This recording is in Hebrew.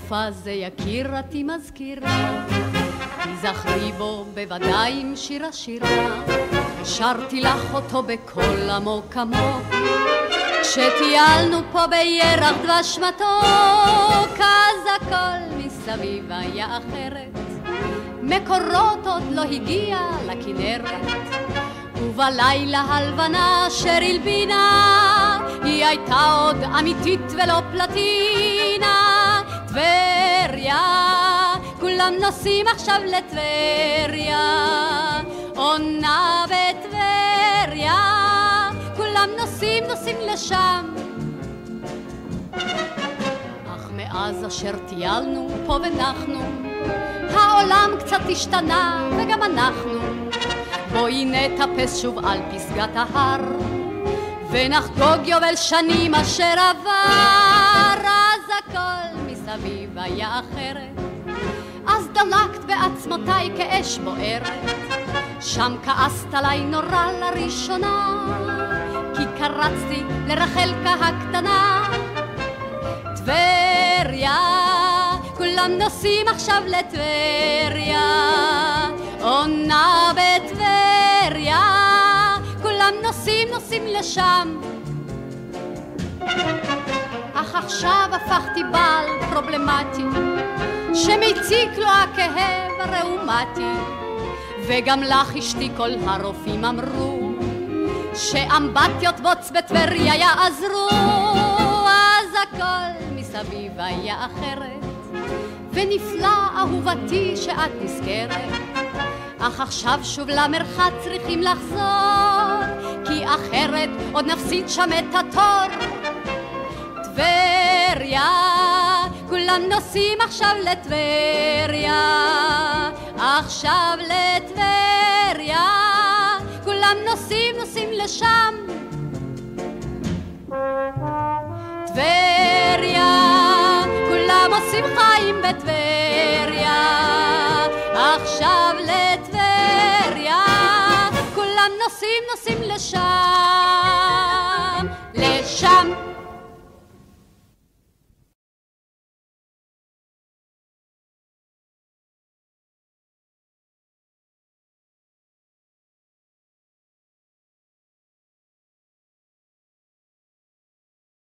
הנוף הזה יקירתי מזכירה, תזכרי בו בוודאי עם שירה שירה, שרתי לך אותו בכל עמוק עמוק, כשטיילנו פה בירח דבש מתוק, אז הכל מסביב היה אחרת, מקורות עוד לא הגיע לכנרת, ובלילה הלבנה אשר הלבינה, היא הייתה עוד אמיתית ולא פלטינה. טבריה, כולם נוסעים עכשיו לטבריה, עונה בטבריה, כולם נוסעים לשם. אך מאז אשר טיילנו פה ונחנו, העולם קצת השתנה וגם אנחנו. בואי נטפס שוב על פסגת ההר, ונחגוג יובל שנים אשר עבר. אז הכל מסביב היה אחרת, אז דלקת בעצמותיי כאש בוערת, שם כעסת עליי נורא לראשונה, כי קרצתי לרחלקה הקטנה. טבריה, כולם נוסעים עכשיו לטבריה, עונה בטבריה, כולם נוסעים לשם. אך עכשיו הפכתי בעל פרובלמטי, שמציק לו הכאב הראומטי, וגם לך אשתי כל הרופאים אמרו, שאמבטיות בוץ בטבריה יעזרו. אז הכל מסביב היה אחרת, ונפלא אהובתי שאת נזכרת, אך עכשיו שוב למרחץ צריכים לחזור, כי אחרת עוד נפסיד שם את התור. טבריה, כולם נוסעים עכשיו לטבריה, עכשיו לטבריה, כולם נוסעים לשם. טבריה, כולם עושים חיים בטבריה, עכשיו לטבריה, כולם נוסעים לשם.